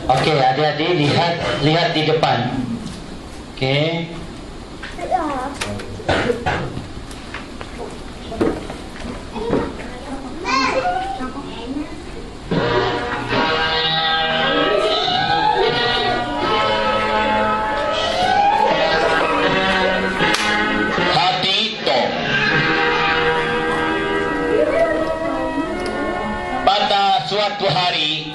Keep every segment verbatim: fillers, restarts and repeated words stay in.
Okey, adik-adik lihat lihat di depan. Okey. Suatu hari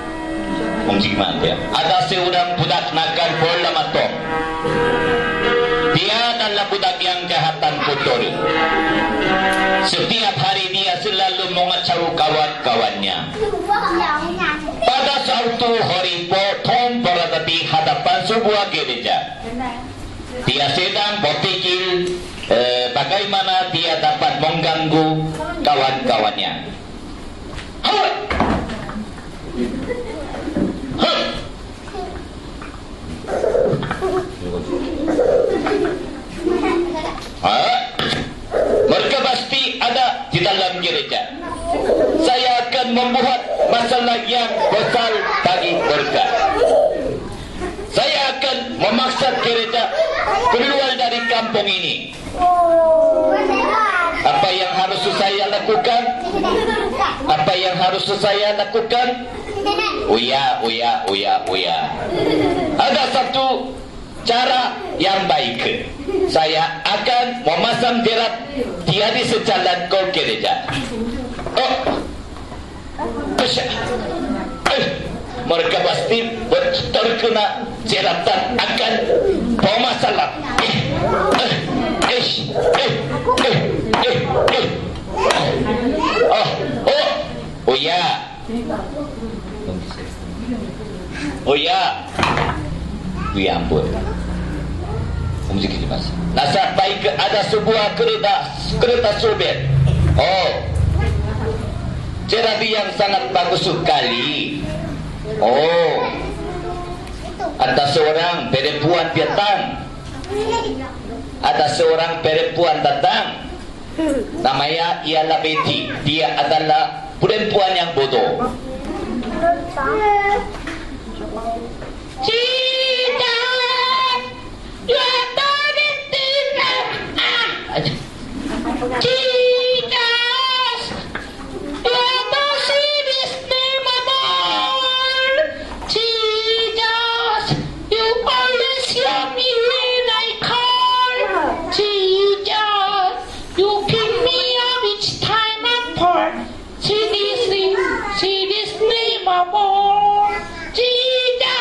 ada seorang budak nakal bola matok. Dia adalah budak yang kehatan kotor. Setiap hari dia selalu mengacau kawan-kawannya. Pada suatu hari Tom berada di hadapan sebuah gereja. Dia sedang berpikir eh, bagaimana dia dapat mengganggu kawan-kawannya. Hai! Ah, mereka pasti ada di dalam gereja. Saya akan membuat masalah yang besar bagi mereka. Saya akan memaksa gereja keluar dari kampung ini. Apa yang harus saya lakukan? Apa yang harus saya lakukan? Uya, uya, uya, uya. Ada satu cara yang baik. Saya akan memasang jerat dia di sejalan ke gereja. Oh, Pesha. Eh, mereka pasti terkena jeratan akan bermasalah. Eh, eh, eh, eh, eh, eh, eh. Oh, oh, oh ya. Oh ya. Ya ampun. Musik ini mas. Nasab baik ada sebuah kereta kereta sobek. Oh, cerita yang sangat bagus sekali. Oh, ada seorang perempuan datang. Ada seorang perempuan datang. Namanya ialah Betty. Dia adalah perempuan yang bodoh. Cita, dua tahun tidak. Cita, dua tahun istimewa. Cita, you always love me when I call. Cita, you pick me up each time I fall. Seriously, seriously, my boy. Cita.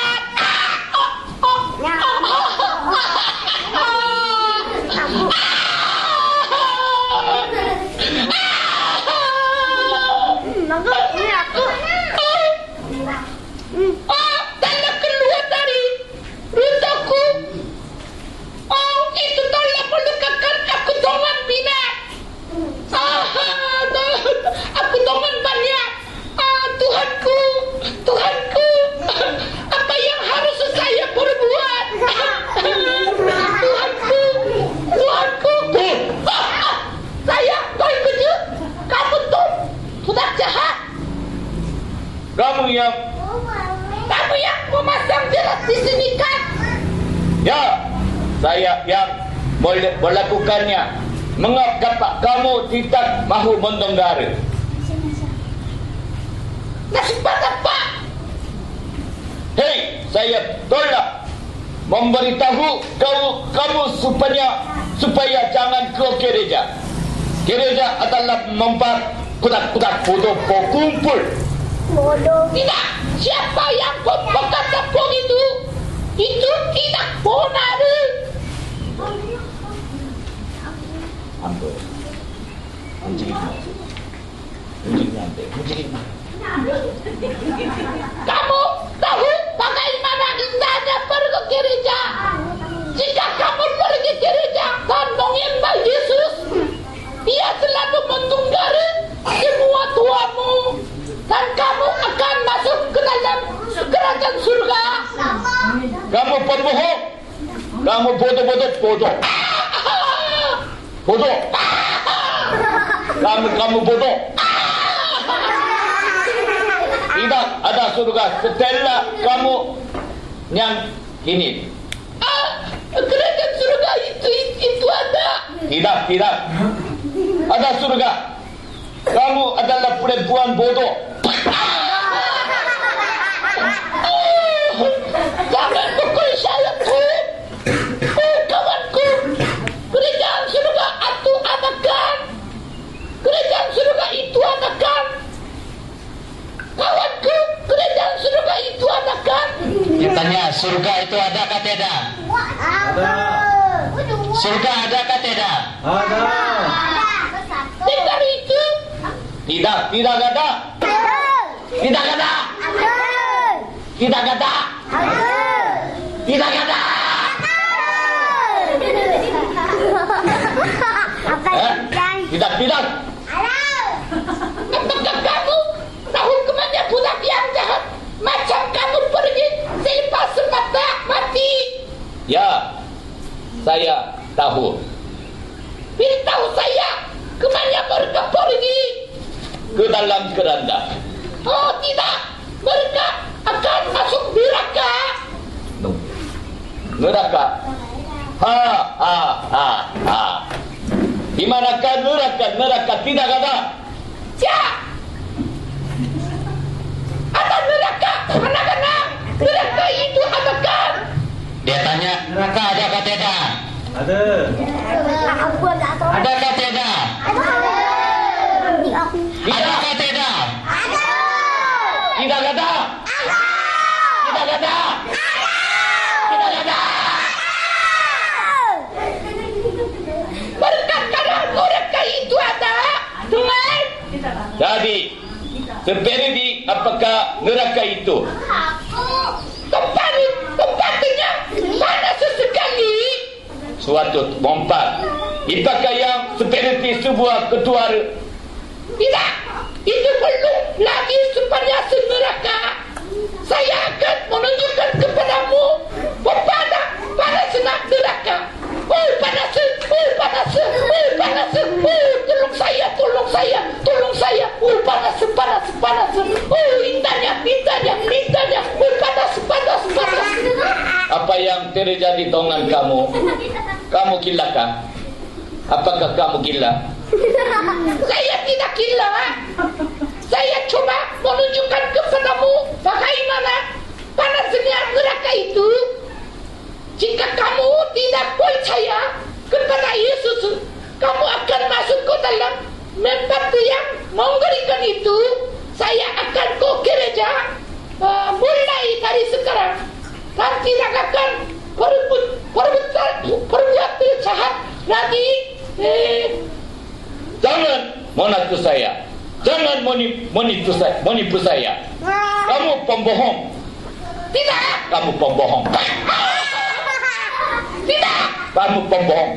Kamu yang Kamu yang memasang jerat di sini kan? Ya, saya yang melakukannya. Mengapa kamu tidak mahu mendengar? Nasib apa? Hei, saya tolak memberitahu kamu kamu supaya supaya jangan ke gereja. Gereja adalah membuat kuda-kuda bodoh berkumpul. Bodoh. Tidak. Siapa yang berkata begitu? Itu tidak benar. Ambil. Anjing. Anjing nanti. Anjing. Kamu tahu bagaimana indahnya pergi ke gereja? Jika kamu pergi ke gereja dan menyembah Yesus, Dia selalu mendengar semua doamu. Dan kamu akan masuk ke dalam kerajaan surga. Kamu pembohong. Kamu bodoh-bodoh bodoh. Bodoh. Kamu kamu bodoh. Tidak ada surga setelah kamu yang ini. Ah, kerajaan surga itu, itu ada. Tidak, tidak. Ada surga. Kamu adalah perempuan bodoh. Oh, jangan pukul saya tuh. Oh, kawanku, kerajaan surga itu ada kan? Kerajaan surga itu ada kan? Kawanku, kerajaan surga itu ada kan? Ditanya, surga itu ada kah tidak? Ada. Surga ada kah tidak? Ada. Dengar itu? Tidak, tidak ada. Tidak ada. Tidak ada. Tidak ada. Eh? Tidak, tidak. Apakah kamu tahu kemana budak yang jahat? Macam kamu pergi selepas mata mati. Ya, saya tahu. Beritahu saya kemana mereka pergi. Ke dalam keranda. Oh tidak, mereka akan masuk neraka. No. Neraka. Ha, ha, ha, ha. Di manakah neraka? Neraka tidak ada. Ya, ada neraka, anak-anak. Neraka itu ada kan? Dia tanya, neraka ada kah tidak? Ada. Ada kah tidak? Ada kah tidak? Tidak ada. Tidak ada. Tidak ada. Berkatalah neraka itu ada. Dengar? Jadi, seperti apakah neraka itu? Tempat tempatnya panas sekali. Suatu tempat. Apakah yang seperti sebuah ketuar? Tidak, itu belum lagi sepanjang neraka. Saya akan menunjukkan kepadamu kepada panasnya neraka. Oh panas, oh panas, oh panas, oh tolong saya, tolong saya, tolong saya. Oh panas, panas, panas. Oh indahnya, indahnya, indahnya. Oh panas, panas, panas. Apa yang terjadi dengan kamu? Kamu gila kah? Apakah kamu gila? Saya tidak gila. Saya coba menunjukkan kepadamu bagaimana panasnya neraka itu. Jika kamu tidak percaya kepada Yesus, kamu akan masuk ke dalam tempat yang mengerikan itu. Saya akan ke gereja uh, mulai dari sekarang dan tidak akan perbuat perbuat perbuat jahat lagi. Eh, Jangan menipu saya. Jangan menipu, menipu saya. Menipu saya. Kamu pembohong. tidak, Kamu pembohong. tidak. Kamu pembohong.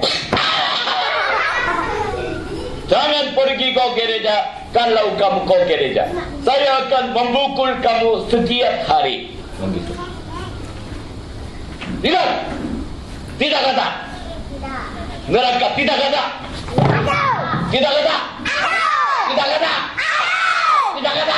Jangan pergi ke gereja. Kalau kamu ke gereja, saya akan memukul kamu setiap hari. Begitu. Tidak. Tidak ada. Neraka tidak ada. Tidak ada. Tidak ada. Tidak ada.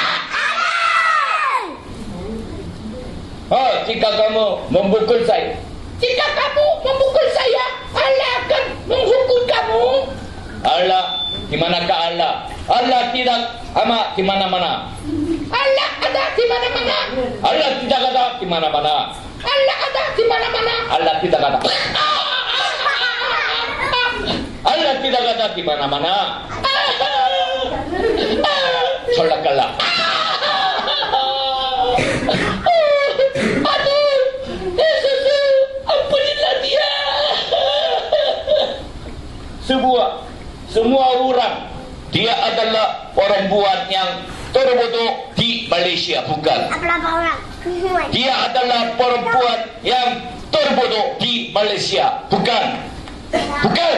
Oh, jika kamu memukul saya, Jika kamu memukul saya, Allah akan menghukum kamu. Allah, di manakah Allah? Allah tidak ama di mana-mana. Allah ada di mana-mana. Allah tidak ada di mana-mana. Allah ada di mana-mana. Allah tidak ada. Allah tidak ada di mana-mana. Solakallah. Aduh, Yesus, ampunilah dia. Sebuah semua orang dia adalah perempuan yang terbodoh di Malaysia, bukan? Dia adalah perempuan yang terbodoh di Malaysia, bukan? Bukan?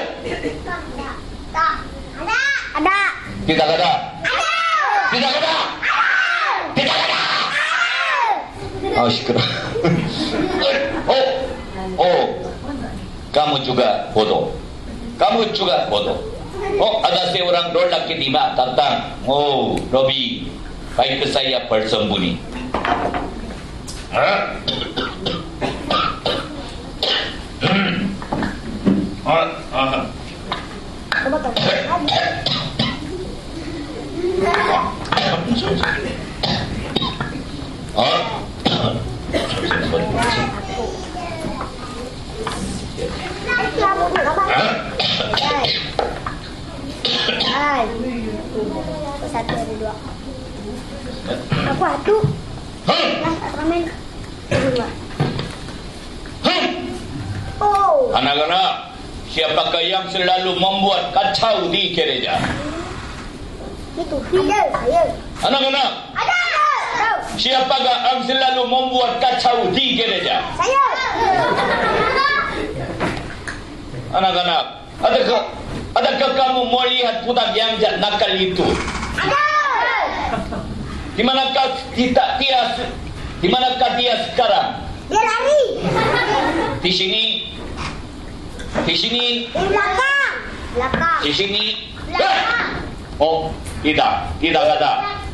Ada. Tidak ada. Tidak ada. Tidak ada. Oh, syukur. Oh, oh, kamu juga bodoh. Kamu juga bodoh. Oh, ada seorang lelaki lima datang. Oh, Robi, baik saya bersembunyi. Ah. Ah. Ah. Coba tak. Ah. Hai. Satu ada dua. Aku satu. Lah, ramen. Dua. Oh. Anak-anak, siapakah yang selalu membuat kacau di gereja? Itu. Ada. Saya. Anak-anak, Ada. siapakah yang selalu membuat kacau di gereja? Saya. Anak-anak, adakah adakah kamu melihat budak yang nakal itu? Ada. Di manakah kita dia di manakah dia sekarang? Dia lari. Di sini, di sini, Di belakang. Belakang. di sini. Belakang. Oh, tidak, tidak ada.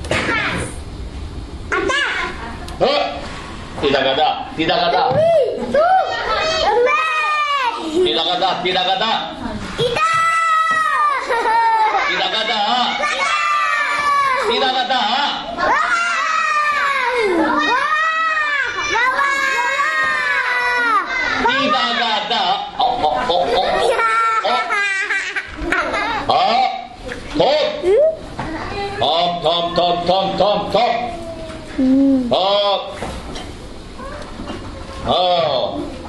Atas. Oh, tidak ada, tidak ada, Itu. Lembek. tidak ada, tidak ada, Kita. tidak ada, tidak ada. Tidak ada. Oh, oh, oh, oh. Oh, tom, tom, tom, tom, tom, tom. Oh, oh.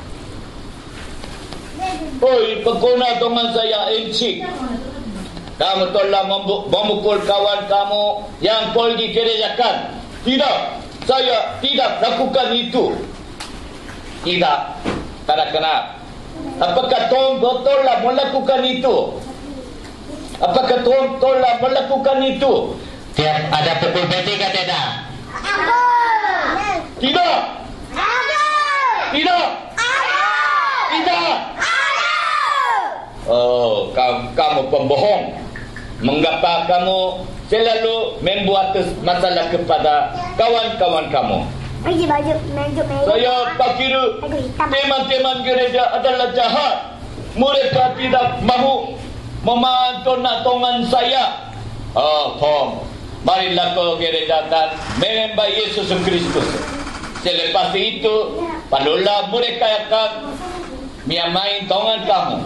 Oi, pengguna dengan saya encik. Kamu telah membu- memukul kawan kamu yang pergi gerejakan. Tidak, saya tidak lakukan itu. Tidak, tak kenal. Apakah Tom telah melakukan itu? Apakah Tom telah melakukan itu? Tiap ada pukul beti ke tidak? Tidak, tidak, tidak. Oh, kamu, kamu pembohong. Mengapa kamu selalu membuat masalah kepada kawan-kawan kamu? Baju baju baju baju. Saya kira teman-teman gereja adalah jahat. Mereka tidak mahu memantau natongan saya. Oh, Tom, marilah ke gereja dan menyembah Yesus Kristus. Selepas itu, barulah mereka akan menyamai tongan kamu.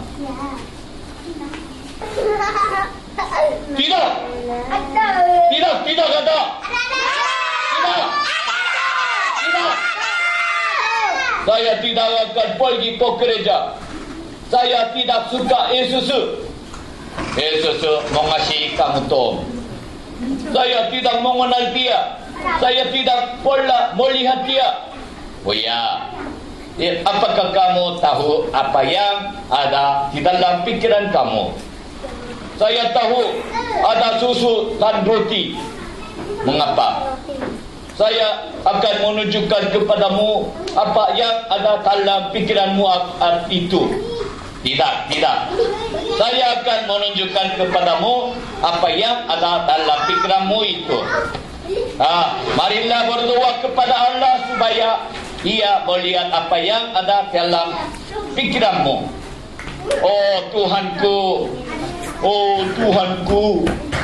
Tidak, tidak, tidak ada. Tidak, tidak. Saya tidak akan pergi ke gereja. Saya tidak suka Yesus. Yesus mengasihi kamu, Tom. Saya tidak mengenal dia. Saya tidak pernah melihat dia. Oh ya, ya, apakah kamu tahu apa yang ada di dalam pikiran kamu? Saya tahu ada susu dan roti. Mengapa? Saya akan menunjukkan kepadamu apa yang ada dalam pikiranmu itu. Tidak, tidak. Saya akan menunjukkan kepadamu apa yang ada dalam pikiranmu itu. Ah, marilah berdoa kepada Allah supaya Ia melihat apa yang ada dalam pikiranmu. Oh Tuhanku, oh Tuhanku.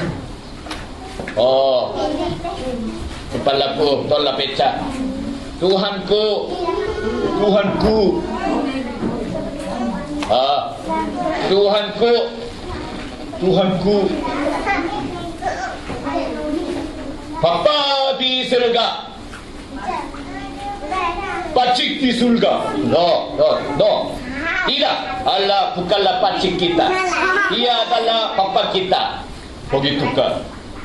Oh, kepalaku tolak pecah. Tuhanku, Tuhanku. Ah, Tuhanku, Tuhanku. Bapa di surga, pacik di surga. No, no, no. Tidak, Allah bukanlah pacik kita. Dia adalah Bapa kita. Begitu kan?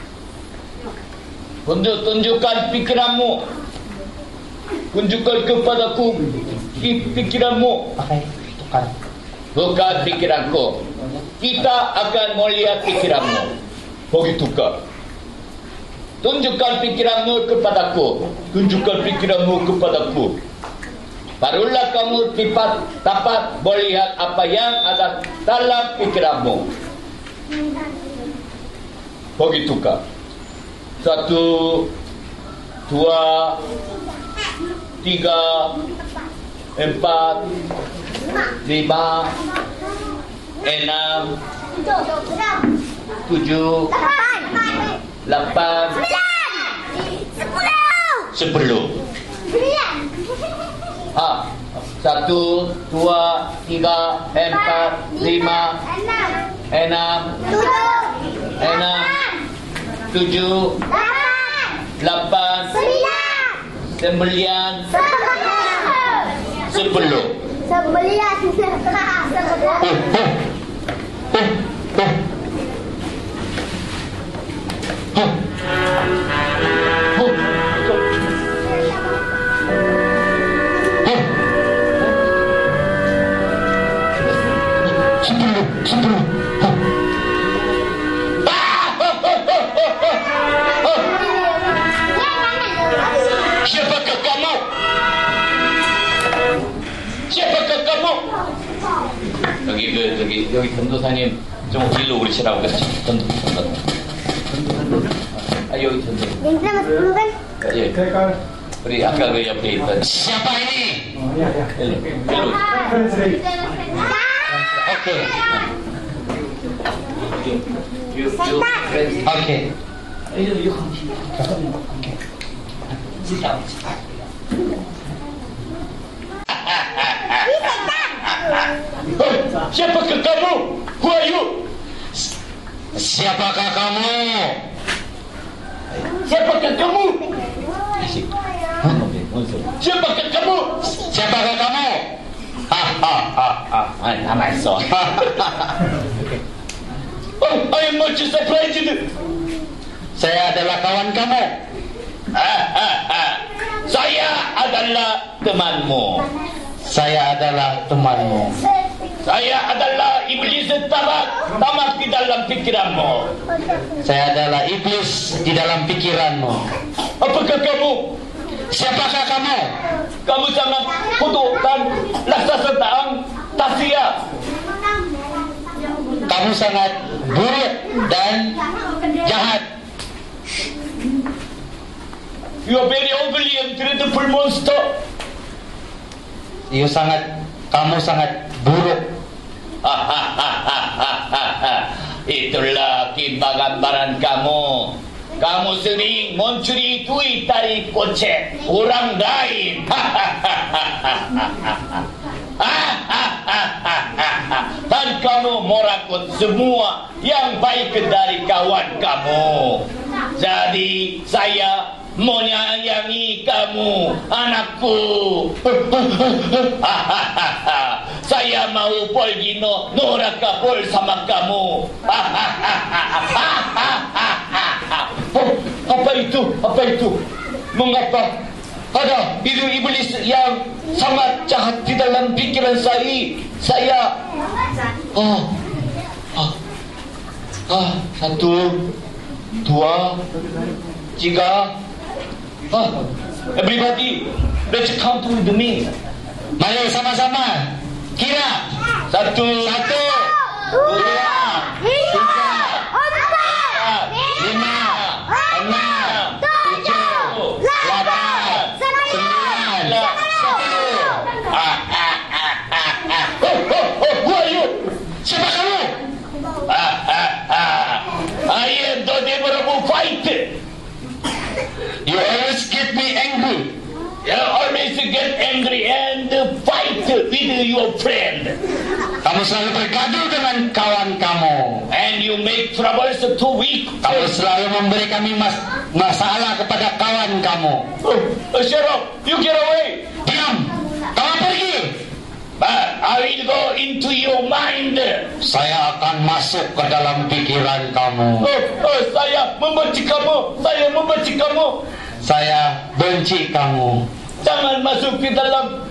Tunjuk, tunjukkan pikiranmu. Tunjukkan kepadaku pikiranmu. Pakai tukar. Bukan pikiranku. Kita akan melihat pikiranmu. Begitu kan? Tunjukkan pikiranmu kepadaku. Tunjukkan pikiranmu kepadaku. Barulah kamu dapat, dapat melihat apa yang ada dalam pikiranmu. Begitukah? Satu, dua, tiga, empat, lima, enam, tujuh, lapan, sepuluh. Ah, satu, dua, tiga, empat, lima, enam, enam, tujuh, lapan, sembilan, sepuluh. Sebelas. Siapakah kamu? Siapakah kamu? 여기 그 저기 여기 전도사님 좀 길로 오르시라고 그랬지. 전도 전도. 아 여기 전도. Bintang sepuluh kan? 예. 우리 아까 그 옆에 있던 Siapa ini? 일로 일로. Oke. You you friends. Oke. You you. Oke. Sit down. Siapakah kamu? Who are you? Siapakah kamu? Siapakah kamu? Siapakah kamu? Siapakah kamu? Ah ah ah ah. Ah, nama so. Oh, I am much surprised. Saya adalah kawan kamu. Ah ah ah. Saya adalah temanmu. Saya adalah temanmu. Saya adalah iblis tamak, tamak di dalam pikiranmu. Saya adalah iblis di dalam pikiranmu. Apakah kamu? Siapakah kamu? Kamu sangat kutuk dan raksasa taang tasia. Kamu sangat buruk dan jahat. You are very ugly and dreadful monster. You sangat, kamu sangat buruk. Itulah gambaran kamu. Kamu sering mencuri duit dari gocek orang lain. Dan kamu merakut semua yang baik dari kawan kamu. Jadi saya menyayangi kamu, anakku. Saya mau pergi no neraka bersama kamu. Oh, apa itu? Apa itu? Mengapa ada itu iblis yang sangat jahat di dalam pikiran saya? Saya oh, oh, ah, satu, dua, tiga. Ah, everybody, let's count with me. Mari sama-sama kira. Satu, Satu, dua, Tiga, empat, lima, enam, tujuh, delapan, sembilan, sepuluh. Ah, ah, ah, ah, ah. Oh, oh, oh, who are you? Siapa kamu? Ah, ah, ah. I am the devil who fight. You always get me angry. You always get angry and fight with your friend. Kamu selalu bergaduh dengan kawan kamu. And you make troubles to weak. Kamu selalu memberi kami mas masalah kepada kawan kamu. Oh, oh, shut up. You get away. Diam. Kamu pergi. But I will go into your mind. Saya akan masuk ke dalam pikiran kamu. Oh, oh, saya membenci kamu. Saya membenci kamu. Saya benci kamu. Jangan masuk ke dalam.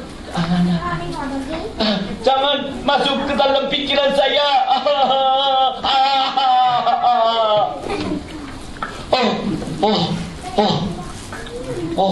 Jangan masuk ke dalam pikiran saya. Oh, oh, oh, oh.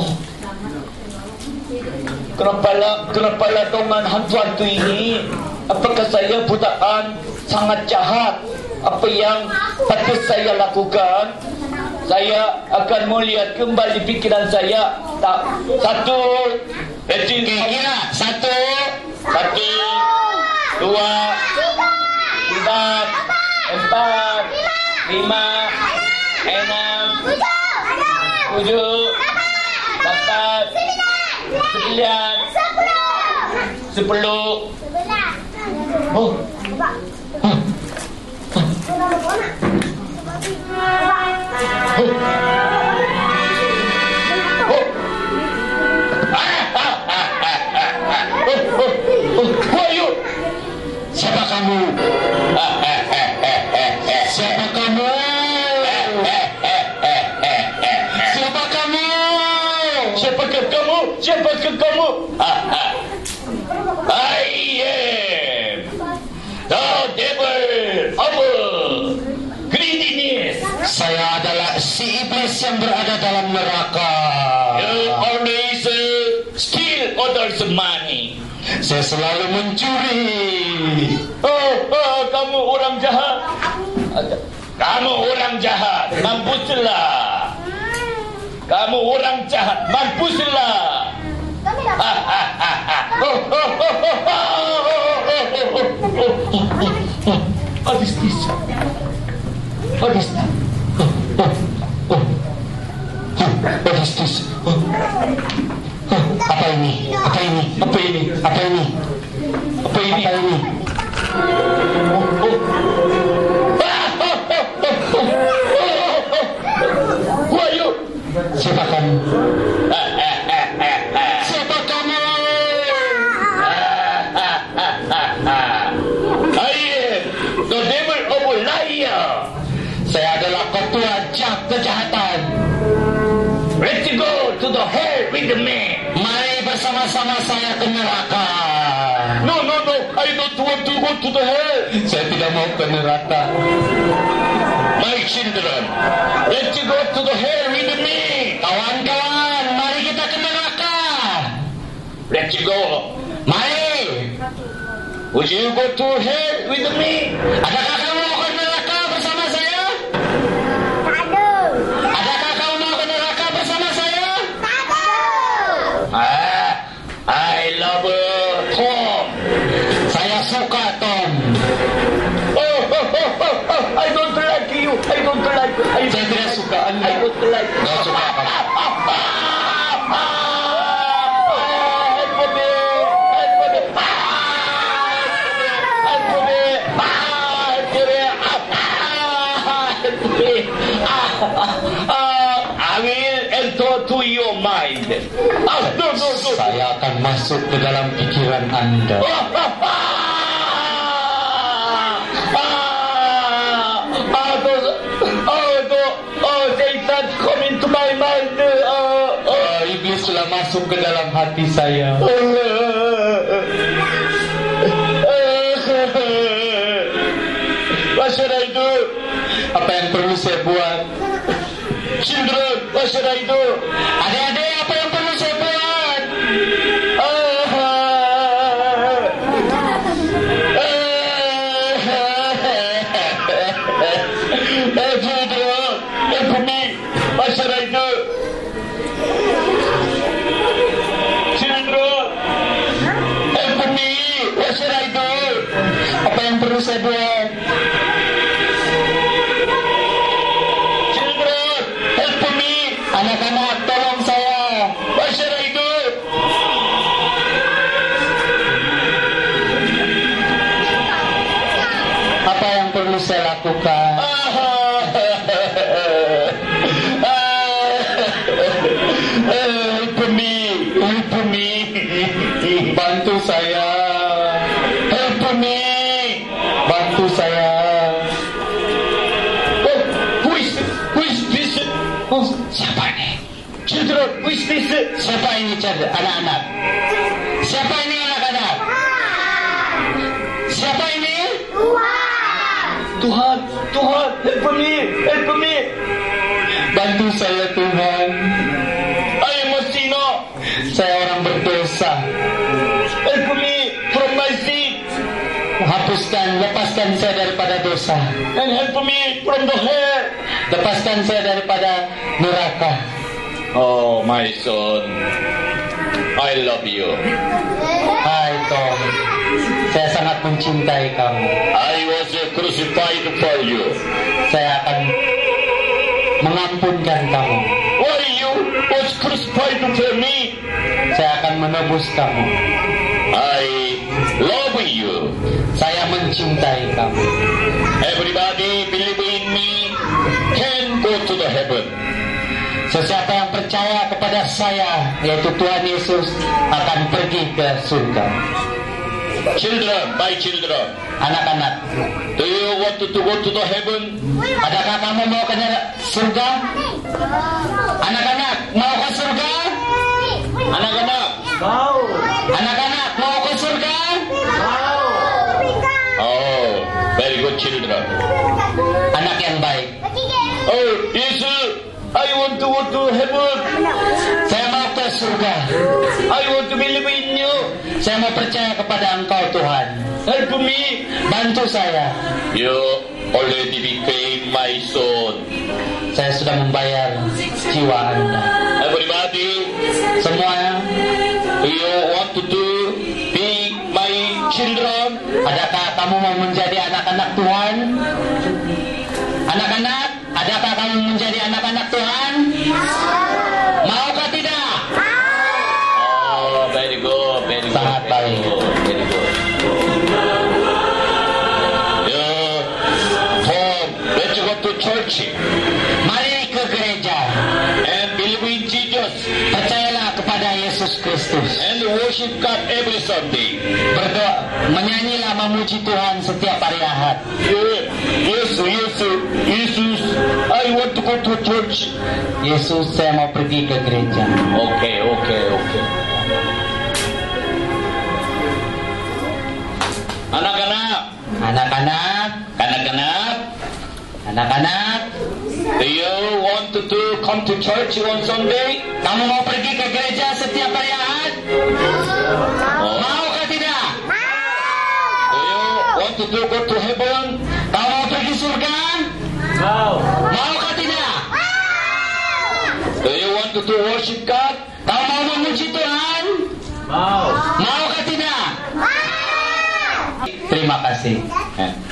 Kenapalah, kenapalah dengan hantu-hantu ini? Apakah saya butaan sangat jahat? Apa yang patut saya lakukan? Saya akan melihat kembali pikiran saya. Tak, satu, Ready? Oke, kira. Satu. Satu, dua, tiga, empat, lima, enam, tujuh, delapan, sembilan, sepuluh. Oh. Hah. Who are you? Siapa kamu? Siapa kamu? Siapa kamu? Siapakah kamu? Siapakah kamu? I am the devil of greediness. Saya adalah si iblis yang berada dalam neraka. You always uh, steal others' money. Saya selalu mencuri. Oh, oh, kamu orang jahat. Kamu orang jahat. Mampuslah. Kamu orang jahat. Mampuslah. What is this? What is that? What is this? Apa ini? Apa ini? Apa ini? Apa ini? Apa ini? Apa ini? Who are you? Siapa kamu? Siapa kamu? I am the devil of liar. Saya adalah ketua jahat kejahatan. Let's go to the hell with me. Mari bersama-sama saya ke neraka. No, no, no. I don't want to go to the hell. Saya tidak mau ke neraka. My children, let's go to the hell with me. Kawan-kawan, mari kita ke neraka. Let's go. Mari. Would you go to hell with me? Adakah kamu mau ke neraka bersama saya? Adakah kamu mau ke neraka bersama saya? Ah, I love uh, Tom. Saya suka Tom. Oh, oh, oh, oh, oh, I don't like you. I don't like you. I, Saya tidak suka I Anda. don't like you. Tidak suka Anda. I will enter to your mind. Ah, no, no, no. Saya akan masuk ke dalam pikiran Anda. Ah, ah, ah, ah, those, oh, the, oh, Satan come into my mind. Oh, oh. Oh, iblis telah masuk ke dalam hati saya. What should I do? Apa yang perlu saya buat? Children, what should I do? Adik-adik, apa yang perlu saya buat? Hey, children, help me. What should I do? Children, help me. What should I do? Apa yang perlu saya buat? Children, help me. Anak-anak, tolong saya. What should I do? Apa yang perlu saya lakukan? Help me, help me. Bantu saya. Help me. Bantu saya. Oh, who is, who is this? Oh, siapa ini? Children, who is this? Siapa ini, ced- anak-anak? Siapa ini, anak-anak? Siapa ini? Tuhan, Tuhan, help me, help me. Bantu saya, Tuhan. I am a sinner. Saya orang berdosa. Help me from my sin. Hapuskan, lepaskan saya daripada dosa. And help me from the hell. Lepaskan saya daripada neraka. Oh, my son. I love you. Hai Tom, saya sangat mencintai kamu. I was crucified for you. Saya akan mengampunkan kamu. Why you was crucified for me? Saya akan menebus kamu. I love you. Saya mencintai kamu. Everybody believe in me can go to the heaven. Sesiapa yang percaya kepada saya, yaitu Tuhan Yesus, akan pergi ke surga. Children, my children, Anak-anak, do you want to go to the heaven? adakah kamu mau ke surga? Anak-anak, mau ke surga? Anak-anak, Anak-anak, mau ke surga? oh, very good children. Anak yang baik. Oh, yes, I want to go to heaven. Saya mau ke surga. I want to believe in you. Saya mau percaya kepada Engkau, Tuhan. Help me. Bantu saya. You already became my son. Saya sudah membayar jiwa Anda. Everybody, Semua, do you want to do be my children? adakah kamu mau menjadi anak-anak Tuhan? Anak-anak, adakah kamu menjadi anak-anak Tuhan? Maukah tidak? Oh, very good, very good. Sangat baik. Very good. Yeah, Tom, let's go to church Mari ke gereja. and believe in Jesus Percayalah kepada Yesus Kristus. and worship God every Sunday. Berdoa, menyanyilah memuji Tuhan setiap hari Ahad. Yeah, yes, yes, Jesus, I want to go to church. Yesus, saya mau pergi ke gereja. Okay, okay, okay. Anak-anak, Anak-anak, anak-anak, anak-anak, do you want to do come to church on Sunday? kamu mau pergi ke gereja setiap hari Ahad? Oh. Maukah tidak? Do you want to do go to heaven? Kamu mau pergi surga? Maukah tidak? Do you want to do worship God? Kamu mau memuji Tuhan? Maukah tidak? Terima kasih. Eh,